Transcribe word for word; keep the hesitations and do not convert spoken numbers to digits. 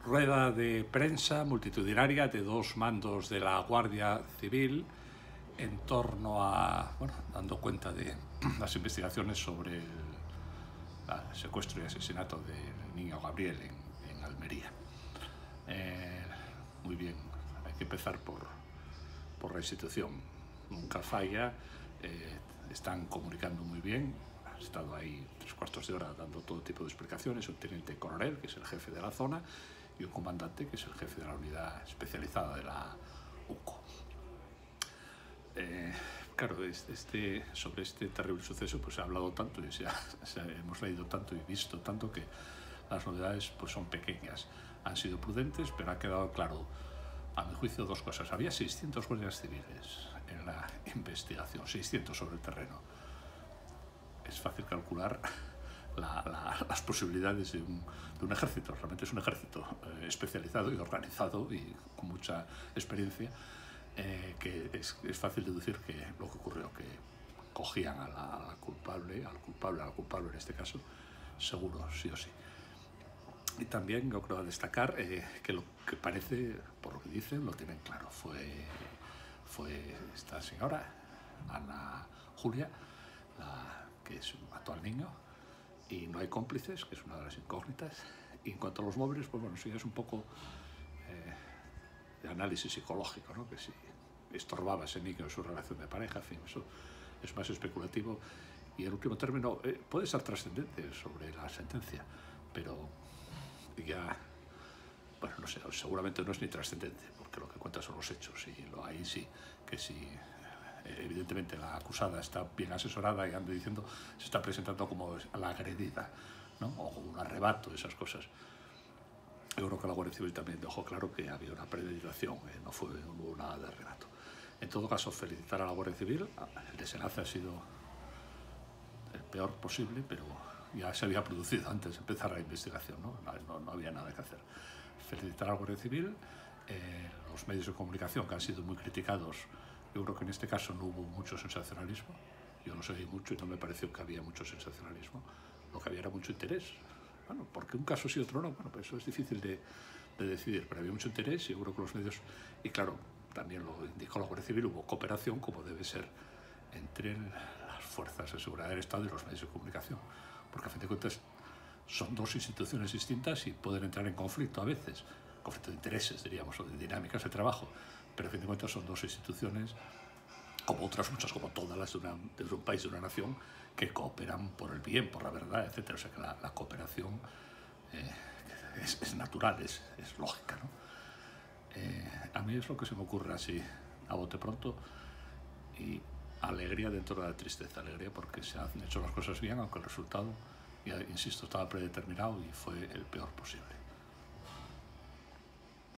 rueda de prensa multitudinaria de dos mandos de la Guardia Civil en torno a, bueno, dando cuenta de las investigaciones sobre el, el secuestro y asesinato del niño Gabriel en, en Almería. Eh, muy bien, hay que empezar por, por la institución. Nunca falla, eh, están comunicando muy bien. Ha estado ahí tres cuartos de hora dando todo tipo de explicaciones, un teniente coronel, que es el jefe de la zona, y un comandante, que es el jefe de la unidad especializada de la U C O. Eh, claro, este, sobre este terrible suceso pues se ha hablado tanto y se ha, se ha, hemos leído tanto y visto tanto que las novedades pues son pequeñas. Han sido prudentes, pero ha quedado claro, a mi juicio, dos cosas. Había seiscientos guardias civiles en la investigación, seiscientos sobre el terreno. Es fácil calcular la, la, las posibilidades de un, de un ejército. Realmente es un ejército eh, especializado y organizado y con mucha experiencia, eh, que es, es fácil deducir que lo que ocurrió, que cogían a la, a la culpable, al culpable, a la culpable en este caso, seguro, sí o sí. Y también yo creo destacar eh, que lo que parece, por lo que dicen, lo tienen claro. Fue, fue esta señora, Ana Julia, la que mató al niño, y no hay cómplices, que es una de las incógnitas. Y en cuanto a los móviles, pues bueno, sí es un poco eh, de análisis psicológico, ¿no? Que si estorbaba a ese niño en su relación de pareja, en fin, eso es más especulativo. Y en último término, eh, puede ser trascendente sobre la sentencia, pero ya, bueno, no sé, seguramente no es ni trascendente, porque lo que cuenta son los hechos, y lo ahí sí, que si evidentemente la acusada está bien asesorada y anda diciendo, se está presentando como la agredida, ¿no? O un arrebato, esas cosas. Yo creo que la Guardia Civil también dejó claro que había una premeditación, eh, no fue no hubo nada de arrebato. En todo caso, felicitar a la Guardia Civil. El desenlace ha sido el peor posible, pero ya se había producido antes de empezar la investigación, ¿no? No, no, no había nada que hacer. Felicitar a la Guardia Civil, eh, los medios de comunicación que han sido muy criticados. Yo creo que en este caso no hubo mucho sensacionalismo. Yo no seguí mucho y no me pareció que había mucho sensacionalismo. Lo que había era mucho interés. Bueno, porque un caso sí, otro no, bueno, pues eso es difícil de, de decidir, pero había mucho interés y yo creo que los medios, y claro, también lo indicó la Guardia Civil, hubo cooperación, como debe ser, entre las fuerzas de seguridad del Estado y los medios de comunicación, porque a fin de cuentas son dos instituciones distintas y pueden entrar en conflicto a veces, conflicto de intereses, diríamos, o de dinámicas de trabajo, pero a fin de cuentas son dos instituciones, como otras muchas, como todas las de, una, de un país, de una nación, que cooperan por el bien, por la verdad, etcétera. O sea que la, la cooperación eh, es, es natural, es, es lógica, ¿no? Eh, a mí es lo que se me ocurre así, a bote pronto, y alegría dentro de la tristeza, alegría porque se han hecho las cosas bien, aunque el resultado, ya insisto, estaba predeterminado y fue el peor posible.